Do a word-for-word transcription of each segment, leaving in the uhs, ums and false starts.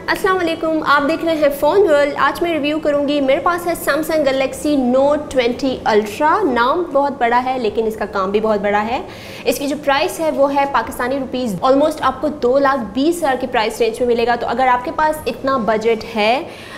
अस्सलाम वालेकुम, आप देख रहे हैं फ़ोन वर्ल्ड। आज मैं रिव्यू करूंगी, मेरे पास है Samsung Galaxy Note twenty ultra. नाम बहुत बड़ा है लेकिन इसका काम भी बहुत बड़ा है। इसकी जो प्राइस है वो है पाकिस्तानी रुपीज़ ऑलमोस्ट आपको दो लाख बीस हज़ार के प्राइस रेंज में मिलेगा। तो अगर आपके पास इतना बजट है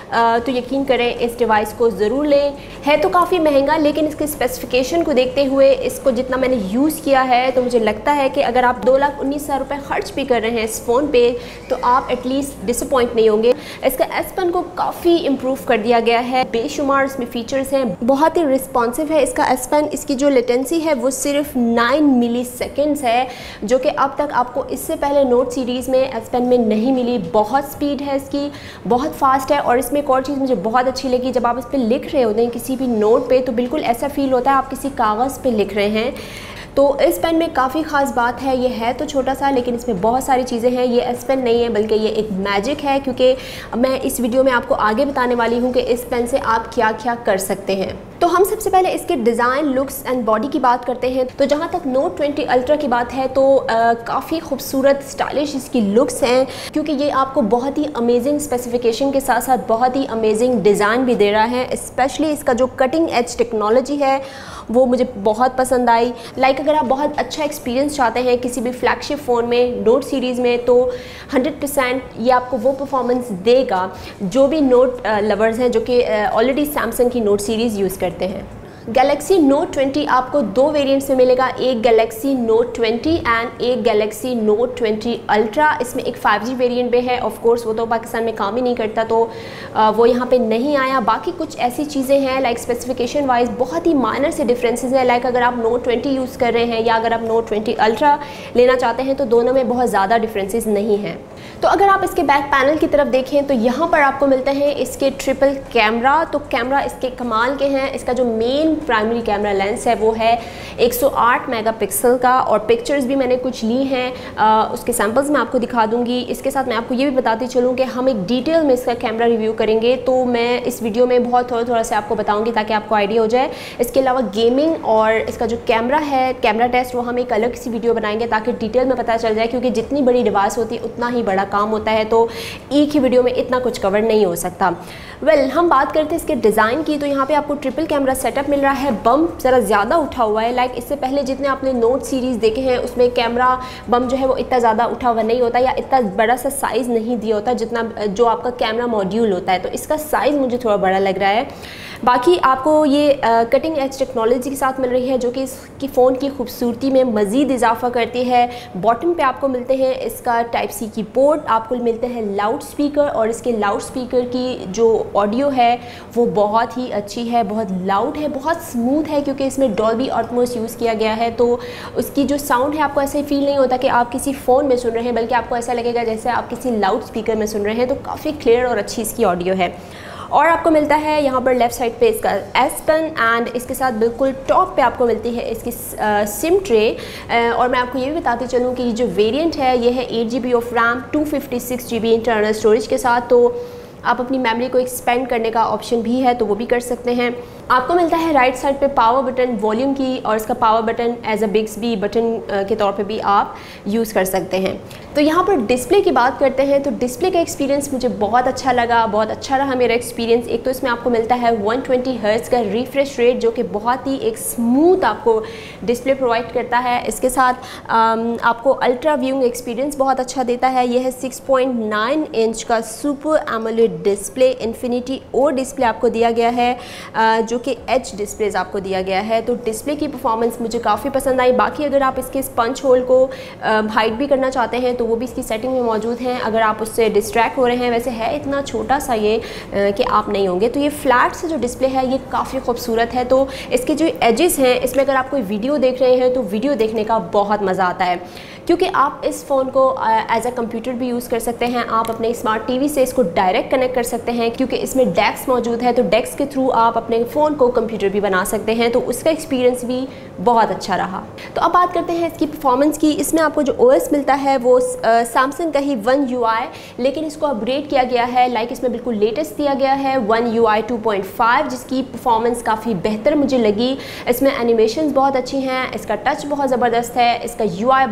तो यकीन करें इस डिवाइस को ज़रूर लें। है तो काफ़ी महंगा लेकिन इसके स्पेसिफिकेशन को देखते हुए इसको जितना मैंने यूज़ किया है तो मुझे लगता है कि अगर आप दो लाख उन्नीस हज़ार रुपये खर्च भी कर रहे हैं इस फ़ोन पे तो आप एटलीस्ट डिसअपॉइंट नहीं होंगे। इसका एस पेन को काफ़ी इम्प्रूव कर दिया गया है, बेशुमार इसमें फ़ीचर्स हैं, बहुत ही रिस्पॉन्सिव है इसका एस पेन। इसकी जो लेटेंसी है वो सिर्फ नाइन मिली सेकेंड्स है, जो कि अब तक आपको इससे पहले नोट सीरीज़ में एस पेन में नहीं मिली। बहुत स्पीड है इसकी, बहुत फास्ट है। और इसमें एक और चीज़ मुझे बहुत अच्छी लगी, जब आप इस पर लिख रहे होते हैं किसी भी नोट पे तो बिल्कुल ऐसा फील होता है आप किसी कागज़ पे लिख रहे हैं। तो इस पेन में काफ़ी ख़ास बात है, ये है तो छोटा सा लेकिन इसमें बहुत सारी चीज़ें हैं। ये एस पेन नहीं है बल्कि ये एक मैजिक है, क्योंकि मैं इस वीडियो में आपको आगे बताने वाली हूँ कि इस पेन से आप क्या क्या कर सकते हैं। तो हम सबसे पहले इसके डिज़ाइन, लुक्स एंड बॉडी की बात करते हैं। तो जहाँ तक नोट ट्वेंटी अल्ट्रा की बात है तो काफ़ी खूबसूरत स्टाइलिश इसकी लुक्स हैं, क्योंकि ये आपको बहुत ही अमेजिंग स्पेसिफिकेशन के साथ साथ बहुत ही अमेजिंग डिज़ाइन भी दे रहा है। स्पेशली इसका जो कटिंग एज टेक्नोलॉजी है वो मुझे बहुत पसंद आई। लाइक अगर आप बहुत अच्छा एक्सपीरियंस चाहते हैं किसी भी फ्लैगशिप फ़ोन में, नोट सीरीज़ में, तो हंड्रेड परसेंट ये आपको वो परफॉर्मेंस देगा जो भी नोट लवर्स हैं जो कि ऑलरेडी सैमसंग की नोट सीरीज़ यूज़ करते हैं। गैलेक्सी नोट ट्वेंटी आपको दो वेरिएंट्स में मिलेगा, एक गैलेक्सी नोट ट्वेंटी एंड एक गैलेक्सी नोट ट्वेंटी अल्ट्रा। इसमें एक फाइव जी वेरिएंट भी है, ऑफ कोर्स वो तो पाकिस्तान में काम ही नहीं करता तो वो यहाँ पे नहीं आया। बाकी कुछ ऐसी चीज़ें हैं लाइक स्पेसिफिकेशन वाइज बहुत ही माइनर से डिफरेंसेस हैं। लाइक अगर आप नोट ट्वेंटी यूज़ कर रहे हैं या अगर आप नोट ट्वेंटी अल्ट्रा लेना चाहते हैं तो दोनों में बहुत ज़्यादा डिफरेंसेस नहीं हैं। तो अगर आप इसके बैक पैनल की तरफ देखें तो यहाँ पर आपको मिलते हैं इसके ट्रिपल कैमरा। तो कैमरा इसके कमाल के हैं। इसका जो मेन प्राइमरी कैमरा लेंस है वो है एक सौ आठ मेगापिक्सल का, और पिक्चर्स भी मैंने कुछ ली हैं, आ, उसके सैंपल्स मैं आपको दिखा दूंगी। इसके साथ मैं आपको ये भी बताती चलूँ कि हम एक डिटेल में इसका कैमरा रिव्यू करेंगे, तो मैं इस वीडियो में बहुत थोड़ा थोड़ा सा आपको बताऊंगी ताकि आपको आइडिया हो जाए। इसके अलावा गेमिंग और इसका जो कैमरा है, कैमरा टेस्ट, वो हम एक अलग सी वीडियो बनाएंगे ताकि डिटेल में पता चल जाए, क्योंकि जितनी बड़ी डिवाइस होती है उतना ही बड़ा काम होता है, तो एक ही वीडियो में इतना कुछ कवर नहीं हो सकता। वेल well, हम बात करते हैं इसके डिज़ाइन की। तो यहाँ पे आपको ट्रिपल कैमरा सेटअप मिल रहा है। बम ज़रा ज़्यादा उठा हुआ है, लाइक इससे पहले जितने आपने नोट सीरीज़ देखे हैं उसमें कैमरा बम जो है वो इतना ज़्यादा उठा हुआ नहीं होता या इतना बड़ा सा साइज़ नहीं दिया होता जितना जो आपका कैमरा मॉड्यूल होता है, तो इसका साइज़ मुझे थोड़ा बड़ा लग रहा है। बाकी आपको ये कटिंग एज टेक्नोलॉजी के साथ मिल रही है जो कि इसकी फ़ोन की खूबसूरती में मज़ीद इजाफा करती है। बॉटम पे आपको मिलते हैं इसका टाइप सी की पोर्ट, आपको मिलते हैं लाउड स्पीकर, और इसके लाउड स्पीकर की जो ऑडियो है वो बहुत ही अच्छी है, बहुत लाउड है, बहुत स्मूथ है, क्योंकि इसमें डॉल्बी एटमॉस यूज़ किया गया है। तो उसकी जो साउंड है आपको ऐसे फील नहीं होता कि आप किसी फ़ोन में सुन रहे हैं, बल्कि आपको ऐसा लगेगा जैसे आप किसी लाउड स्पीकर में सुन रहे हैं। तो काफ़ी क्लियर और अच्छी इसकी ऑडियो है। और आपको मिलता है यहाँ पर लेफ़्ट साइड पे इसका एस पेन, एंड इसके साथ बिल्कुल टॉप पे आपको मिलती है इसकी सिम ट्रे। और मैं आपको ये भी बताती चलूँ कि जो वेरिएंट है ये है eight G B of RAM, two fifty six G B internal storage के साथ। तो आप अपनी मेमोरी को एक्सपेंड करने का ऑप्शन भी है तो वो भी कर सकते हैं। आपको मिलता है राइट साइड पे पावर बटन, वॉल्यूम की, और इसका power button as a Bixby button के तौर पे भी आप यूज़ कर सकते हैं। तो यहाँ पर डिस्प्ले की बात करते हैं तो डिस्प्ले का एक्सपीरियंस मुझे बहुत अच्छा लगा, बहुत अच्छा रहा मेरा एक्सपीरियंस। एक तो इसमें आपको मिलता है वन ट्वेंटी हर्ट्ज़ का रिफ्रेश रेट जो कि बहुत ही एक स्मूथ आपको डिस्प्ले प्रोवाइड करता है। इसके साथ आम, आपको अल्ट्रा व्यूइंग एक्सपीरियंस बहुत अच्छा देता है। यह है सिक्स पॉइंट नाइन इंच का super AMOLED display, infinity O display आपको दिया गया है, जो कि एच डिस्प्लेज आपको दिया गया है। तो डिस्प्ले की परफॉर्मेंस मुझे काफ़ी पसंद आई। बाकी अगर आप इसके पंच होल को हाइड भी करना चाहते हैं तो वो भी इसकी सेटिंग में मौजूद हैं, अगर आप उससे डिस्ट्रैक्ट हो रहे हैं। वैसे है इतना छोटा सा ये कि आप नहीं होंगे। तो ये फ्लैट से जो डिस्प्ले है ये काफ़ी खूबसूरत है। तो इसके जो एजेस हैं इसमें अगर आप कोई वीडियो देख रहे हैं तो वीडियो देखने का बहुत मज़ा आता है, क्योंकि आप इस फ़ोन को एज अ कंप्यूटर भी यूज़ कर सकते हैं। आप अपने स्मार्ट टीवी से इसको डायरेक्ट कनेक्ट कर सकते हैं, क्योंकि इसमें डेक्स मौजूद है। तो डेक्स के थ्रू आप अपने फ़ोन को कंप्यूटर भी बना सकते हैं, तो उसका एक्सपीरियंस भी बहुत अच्छा रहा। तो अब बात करते हैं इसकी परफॉर्मेंस की। इसमें आपको जो ओएस मिलता है वो सैमसंग का ही वन यू आई, लेकिन इसको अपग्रेड किया गया है। लाइक इसमें बिल्कुल लेटेस्ट दिया गया है one U I two point five, जिसकी परफॉर्मेंस काफ़ी बेहतर मुझे लगी। इसमें एनिमेशन बहुत अच्छी हैं, इसका टच बहुत ज़बरदस्त है, इसका यू आई बहुत अच्छा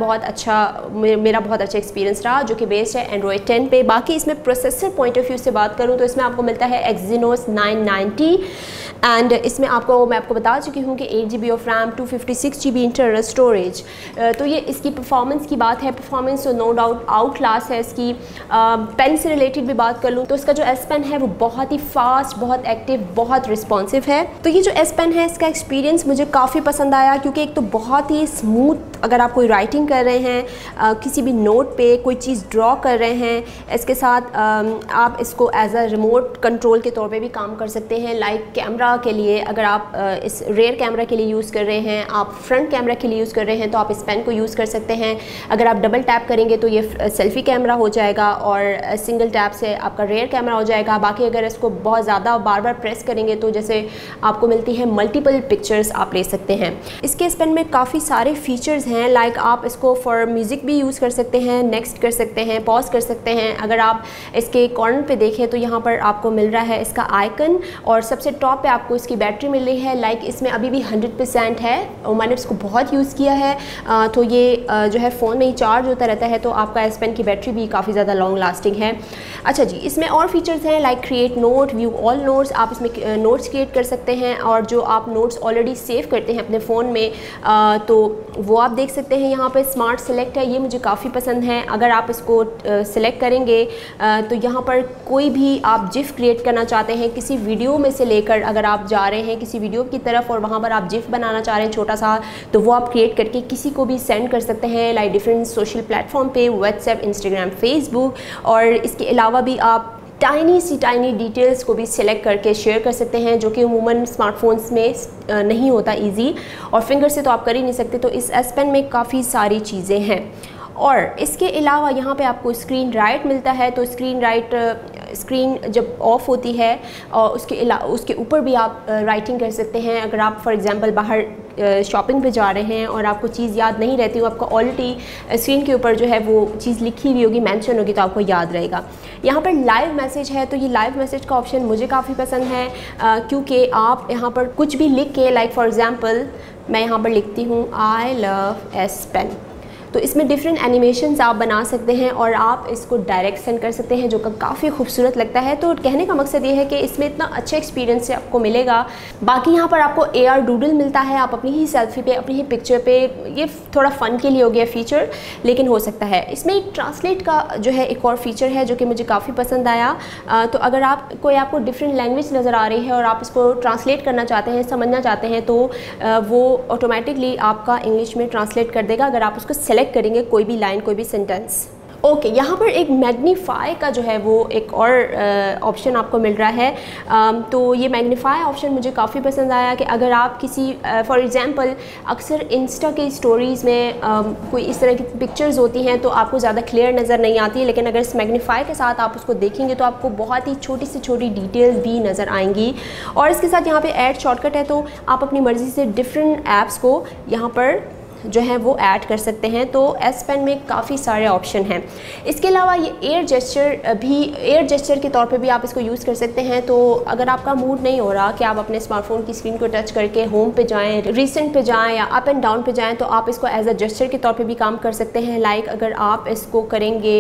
अच्छा मेरा बहुत अच्छा एक्सपीरियंस रहा, जो कि बेस्ड है एंड्रॉयड टेन पे। बाकी इसमें प्रोसेसर पॉइंट ऑफ व्यू से बात करूँ तो इसमें आपको मिलता है एक्सिनोस नाइन नाइंटी एंड इसमें आपको मैं आपको बता चुकी हूँ कि eight G B of RAM, two fifty six G B internal storage. तो ये इसकी परफॉर्मेंस की बात है, परफॉर्मेंस तो नो डाउट आउट क्लास है इसकी। पेन से रिलेटेड भी बात कर लूँ तो इसका जो एस पेन है वो बहुत ही फास्ट, बहुत एक्टिव, बहुत रिस्पॉन्सिव है। तो ये जो एस पेन है इसका एक्सपीरियंस मुझे काफ़ी पसंद आया, क्योंकि एक तो बहुत ही स्मूथ, अगर आप कोई राइटिंग कर रहे हैं, आ, किसी भी नोट पे कोई चीज़ ड्रॉ कर रहे हैं, इसके साथ आ, आप इसको एज अ रिमोट कंट्रोल के तौर पे भी काम कर सकते हैं। लाइक कैमरा के लिए, अगर आप आ, इस रेयर कैमरा के लिए यूज़ कर रहे हैं, आप फ्रंट कैमरा के लिए यूज़ कर रहे हैं तो आप इस पेन को यूज़ कर सकते हैं। अगर आप डबल टैप करेंगे तो ये सेल्फी कैमरा हो जाएगा और सिंगल टैप से आपका रेयर कैमरा हो जाएगा। बाकी अगर इसको बहुत ज़्यादा बार बार प्रेस करेंगे तो जैसे आपको मिलती है मल्टीपल पिक्चर्स आप ले सकते हैं। इसके इस पेन में काफ़ी सारे फीचर्स हैं, लाइक आप इसको फॉर म्यूज़िक भी यूज़ कर सकते हैं, नेक्स्ट कर सकते हैं, पॉज कर सकते हैं। अगर आप इसके कॉर्नर पे देखें तो यहाँ पर आपको मिल रहा है इसका आइकन और सबसे टॉप पे आपको इसकी बैटरी मिल रही है। लाइक इसमें अभी भी हंड्रेड परसेंट है और मैंने इसको बहुत यूज़ किया है, तो ये जो है फ़ोन में ही चार्ज होता रहता है, तो आपका एस पेन की बैटरी भी काफ़ी ज़्यादा लॉन्ग लास्टिंग है। अच्छा जी, इसमें और फीचर्स हैं like create note, view all notes. आप इसमें नोट्स क्रिएट कर सकते हैं और जो आप नोट्स ऑलरेडी सेव करते हैं अपने फ़ोन में आ, तो वो आप देख सकते हैं। यहाँ पे स्मार्ट सेलेक्ट है, ये मुझे काफ़ी पसंद है। अगर आप इसको सिलेक्ट करेंगे आ, तो यहाँ पर कोई भी आप जिफ क्रिएट करना चाहते हैं किसी वीडियो में से लेकर, अगर आप जा रहे हैं किसी वीडियो की तरफ और वहाँ पर आप जिफ बनाना चाह रहे हैं छोटा सा, तो वो आप क्रिएट करके किसी को भी सेंड कर सकते हैं, लाइक डिफरेंट सोशल प्लेटफॉर्म पे, व्हाट्सएप, इंस्टाग्राम, फेसबुक। और इसके अलावा भी आप टाइनी सी टाइनी डिटेल्स को भी सिलेक्ट करके शेयर कर सकते हैं, जो कि अमूमन स्मार्टफोन्स में नहीं होता इजी, और फिंगर से तो आप कर ही नहीं सकते। तो इस एस पेन में काफ़ी सारी चीज़ें हैं। और इसके अलावा यहाँ पे आपको स्क्रीन राइट मिलता है, तो स्क्रीन राइट स्क्रीन जब ऑफ होती है और उसके अलावा उसके ऊपर भी आप राइटिंग कर सकते हैं। अगर आप फॉर एग्जांपल बाहर शॉपिंग पे जा रहे हैं और आपको चीज़ याद नहीं रहती, वो आपको ऑलरेडी स्क्रीन के ऊपर जो है वो चीज़ लिखी हुई होगी, मेंशन होगी, तो आपको याद रहेगा। यहाँ पर लाइव मैसेज है, तो ये लाइव मैसेज का ऑप्शन मुझे काफ़ी पसंद है, क्योंकि आप यहाँ पर कुछ भी लिख के, लाइक फॉर एग्ज़ाम्पल मैं यहाँ पर लिखती हूँ आई लव एस पेन, तो इसमें डिफरेंट एनिमेशंस आप बना सकते हैं और आप इसको डायरेक्ट सेंड कर सकते हैं, जो कि काफ़ी खूबसूरत लगता है। तो कहने का मकसद ये है कि इसमें इतना अच्छा एक्सपीरियंस आपको मिलेगा। बाकी यहाँ पर आपको ए आर डूडल मिलता है, आप अपनी ही सेल्फी पे, अपनी ही पिक्चर पे, ये थोड़ा फ़न के लिए हो गया फ़ीचर, लेकिन हो सकता है। इसमें एक ट्रांसलेट का जो है एक और फीचर है जो कि मुझे काफ़ी पसंद आया। तो अगर आप कोई आपको डिफरेंट लैंग्वेज नज़र आ रही है और आप इसको ट्रांसलेट करना चाहते हैं, समझना चाहते हैं, तो वो ऑटोमेटिकली आपका इंग्लिश में ट्रांसलेट कर देगा अगर आप उसको सेलेक्ट करेंगे कोई भी लाइन, कोई भी सेंटेंस। ओके okay, यहाँ पर एक मैग्नीफाई का जो है वो एक और ऑप्शन आपको मिल रहा है। um, तो ये मैग्नीफाई ऑप्शन मुझे काफ़ी पसंद आया कि अगर आप किसी फॉर uh, एग्ज़ाम्पल अक्सर इंस्टा के स्टोरीज़ में um, कोई इस तरह की पिक्चर्स होती हैं तो आपको ज़्यादा क्लियर नज़र नहीं आती, लेकिन अगर इस मैग्नीफाई के साथ आप उसको देखेंगे तो आपको बहुत ही छोटी से छोटी डिटेल्स भी नज़र आएंगी। और इसके साथ यहाँ पर ऐड शॉर्टकट है, तो आप अपनी मर्ज़ी से डिफरेंट ऐप्स को यहाँ पर जो है वो ऐड कर सकते हैं। तो एस पेन में काफ़ी सारे ऑप्शन हैं। इसके अलावा ये एयर जेस्चर भी, एयर जेस्चर के तौर पे भी आप इसको यूज़ कर सकते हैं। तो अगर आपका मूड नहीं हो रहा कि आप अपने स्मार्टफोन की स्क्रीन को टच करके होम पे जाएं, रिसेंट पे जाएं या अप एंड डाउन पे जाएं, तो आप इसको एज अ जेस्चर के तौर पे भी काम कर सकते हैं। लाइक अगर आप इसको करेंगे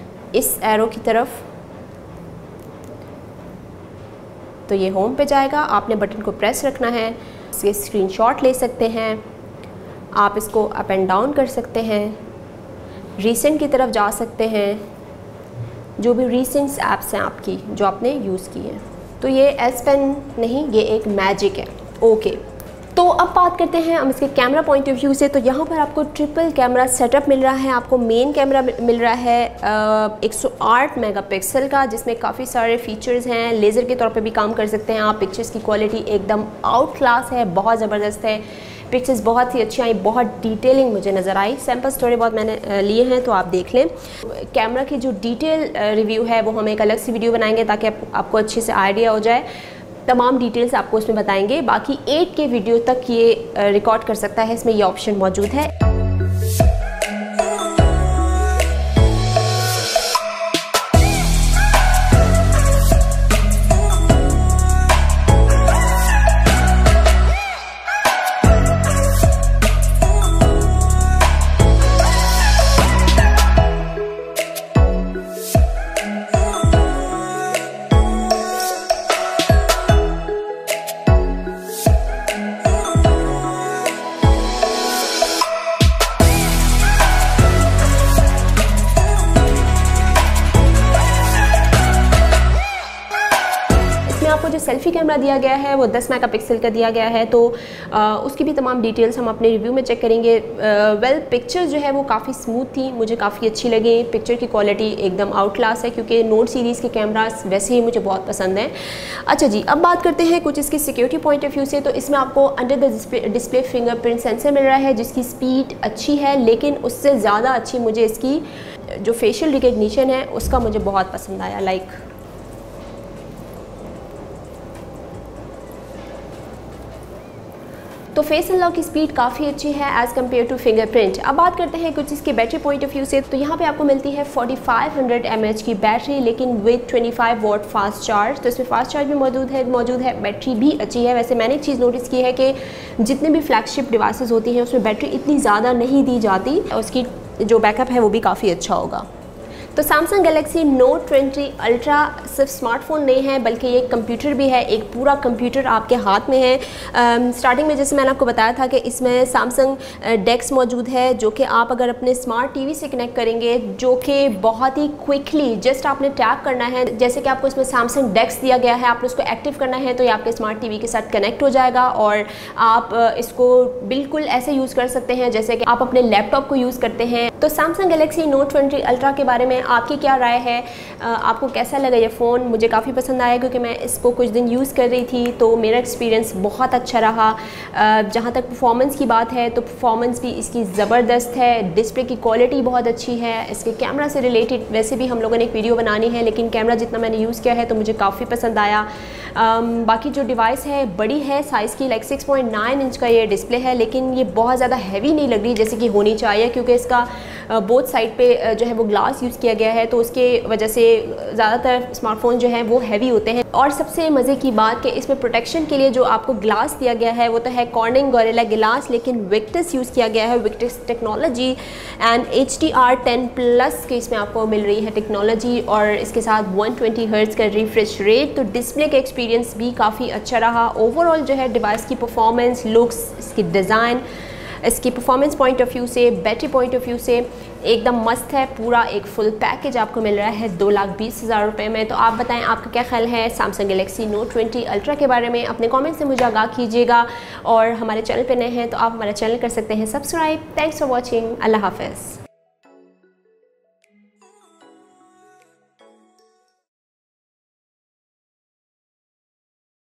इस एरो की तरफ तो ये होम पे जाएगा, आपने बटन को प्रेस रखना है, इसके स्क्रीनशॉट ले सकते हैं, आप इसको अप एंड डाउन कर सकते हैं, रीसेंट की तरफ जा सकते हैं, जो भी रीसेंट ऐप्स हैं आपकी जो आपने यूज़ की हैं। तो ये एस पेन नहीं, ये एक मैजिक है। ओके, तो अब बात करते हैं हम इसके कैमरा पॉइंट ऑफ व्यू से। तो यहाँ पर आपको ट्रिपल कैमरा सेटअप मिल रहा है। आपको मेन कैमरा मिल रहा है एक सौ आठ मेगापिक्सल का, जिसमें काफ़ी सारे फीचर्स हैं। लेज़र के तौर पे भी काम कर सकते हैं आप। पिक्चर्स की क्वालिटी एकदम आउट क्लास है, बहुत ज़बरदस्त है। पिक्चर्स बहुत ही अच्छी आई, बहुत डिटेलिंग मुझे नज़र आई। सैम्पल्स थोड़े बहुत मैंने लिए हैं तो आप देख लें। कैमरा की जो डिटेल रिव्यू है वो हम एक अलग सी वीडियो बनाएंगे ताकि आप, आपको अच्छे से आइडिया हो जाए। तमाम डिटेल्स आपको उसमें बताएंगे। बाकी एट के वीडियो तक ये रिकॉर्ड कर सकता है, इसमें ये ऑप्शन मौजूद है। सेल्फी कैमरा दिया गया है वो दस मेगापिक्सल का दिया गया है, तो आ, उसकी भी तमाम डिटेल्स हम अपने रिव्यू में चेक करेंगे। वेल पिक्चर जो है वो काफ़ी स्मूथ थी, मुझे काफ़ी अच्छी लगी। पिक्चर की क्वालिटी एकदम आउट क्लास है, क्योंकि नोट सीरीज़ के कैमरास वैसे ही मुझे बहुत पसंद हैं। अच्छा जी, अब बात करते हैं कुछ इसकी सिक्योरिटी पॉइंट ऑफ व्यू से। तो इसमें आपको under the display fingerprint sensor मिल रहा है, जिसकी स्पीड अच्छी है, लेकिन उससे ज़्यादा अच्छी मुझे इसकी जो फेशियल रिकग्निशन है उसका मुझे बहुत पसंद आया। लाइक तो फेस अनलॉक की स्पीड काफ़ी अच्छी है एज़ कम्पेयर टू फिंगरप्रिंट। अब बात करते हैं कुछ इसके बैटरी पॉइंट ऑफ व्यू से। तो यहाँ पे आपको मिलती है forty five hundred M H की बैटरी, लेकिन with twenty five watt fast charge. तो इसमें फास्ट चार्ज भी मौजूद है मौजूद है बैटरी भी अच्छी है। वैसे मैंने एक चीज़ नोटिस की है कि जितने भी फ्लैगशिप डिवाइसेस होती हैं उसमें बैटरी इतनी ज़्यादा नहीं दी जाती, और उसकी जो बैकअप है वो भी काफ़ी अच्छा होगा। तो Samsung Galaxy Note twenty ultra सिर्फ स्मार्टफोन नहीं है, बल्कि ये कंप्यूटर भी है। एक पूरा कंप्यूटर आपके हाथ में है। स्टार्टिंग में जैसे मैंने आपको बताया था कि इसमें सैमसंग डेक्स मौजूद है, जो कि आप अगर अपने स्मार्ट टीवी से कनेक्ट करेंगे, जो कि बहुत ही क्विकली जस्ट आपने टैप करना है। जैसे कि आपको इसमें सैमसंग डेक्स दिया गया है, आपने उसको एक्टिव करना है तो ये आपके स्मार्ट टीवी के साथ कनेक्ट हो जाएगा, और आप इसको बिल्कुल ऐसे यूज़ कर सकते हैं जैसे कि आप अपने लैपटॉप को यूज़ करते हैं। तो Samsung Galaxy Note twenty ultra के बारे में आपकी क्या राय है? आपको कैसा लगा ये फ़ोन? मुझे काफ़ी पसंद आया, क्योंकि मैं इसको कुछ दिन यूज़ कर रही थी तो मेरा एक्सपीरियंस बहुत अच्छा रहा। जहाँ तक परफॉर्मेंस की बात है तो परफॉर्मेंस भी इसकी ज़बरदस्त है, डिस्प्ले की क्वालिटी बहुत अच्छी है। इसके कैमरा से रिलेटेड वैसे भी हम लोगों ने एक वीडियो बनानी है, लेकिन कैमरा जितना मैंने यूज़ किया है तो मुझे काफ़ी पसंद आया। बाकी जो डिवाइस है बड़ी है साइज़ की, like six point nine inch का ये डिस्प्ले है, लेकिन ये बहुत ज़्यादा हैवी नहीं लग रही जैसे कि होनी चाहिए, क्योंकि इसका बोथ साइड पे जो है वो ग्लास यूज़ किया गया है, तो उसके वजह से ज़्यादातर स्मार्टफोन जो हैं वो हैवी होते हैं। और सबसे मज़े की बात कि इसमें प्रोटेक्शन के लिए जो आपको ग्लास दिया गया है वो तो है कॉर्निंग गोरिल्ला ग्लास, लेकिन विक्टस यूज़ किया गया है, Victus technology and H D R ten plus के इसमें आपको मिल रही है टेक्नोलॉजी, और इसके साथ वन ट्वेंटी हर्ट्ज़ का रिफ्रेश रेट। तो डिस्प्ले का एक्सपीरियंस भी काफ़ी अच्छा रहा। ओवरऑल जो है डिवाइस की परफॉर्मेंस, लुक्स, इसकी डिज़ाइन, इसकी परफॉर्मेंस पॉइंट ऑफ व्यू से, बैटरी पॉइंट ऑफ व्यू से एकदम मस्त है। पूरा एक फुल पैकेज आपको मिल रहा है दो लाख बीस हज़ार रुपये में। तो आप बताएं आपका क्या ख्याल है Samsung Galaxy Note twenty ultra के बारे में? अपने कमेंट से मुझे आगाह कीजिएगा, और हमारे चैनल पे नए हैं तो आप हमारा चैनल कर सकते हैं सब्सक्राइब। Thanks for watching. अल्लाह हाफ़िज़।